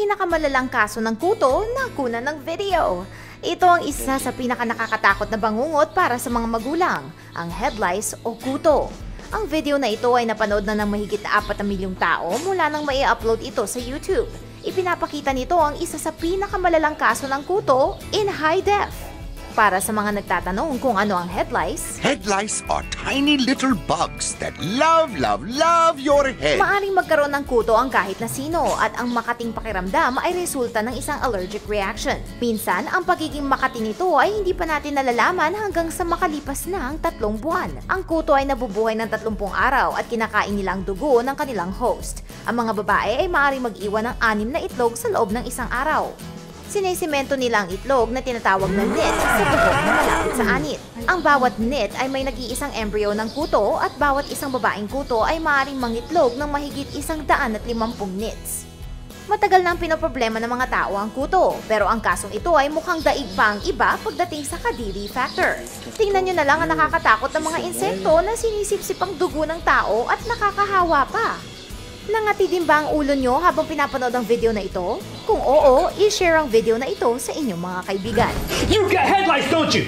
pinakamalalang kaso ng kuto na kuna ng video. Ito ang isa sa pinakanakakatakot na bangungot para sa mga magulang, ang head lice o kuto. Ang video na ito ay napanood na ng mahigit 4 na milyong tao mula nang mai-upload ito sa YouTube. Ipinapakita nito ang isa sa pinakamalalang kaso ng kuto in high def. Para sa mga nagtatanong kung ano ang head lice, Head lice are tiny little bugs that love your head. maaring magkaroon ng kuto ang kahit na sino at ang makating pakiramdam ay resulta ng isang allergic reaction. Minsan, ang pagiging makati nito ay hindi pa natin nalalaman hanggang sa makalipas na ang 3 buwan. Ang kuto ay nabubuhay ng 30 araw at kinakain nila ang dugo ng kanilang host. Ang mga babae ay maaaring mag-iwan ng 6 na itlog sa loob ng isang araw. Sinisemento nila ang itlog na tinatawag na nit sa bubong na malapit sa anit. Ang bawat nit ay may nag-iisang embryo ng kuto at bawat isang babaeng kuto ay maaaring mangitlog ng mahigit 150 nits. Matagal nang pinoproblema ng mga tao ang kuto, pero ang kasong ito ay mukhang daig pa ang iba pagdating sa kadiri factor. Tingnan nyo na lang ang nakakatakot ng mga insekto na sinisipsip ang dugo ng tao at nakakahawa pa. Nangati din ba ang ulo nyo habang pinapanood ang video na ito? Kung oo, i-share ang video na ito sa inyong mga kaibigan. You got head lice, don't you?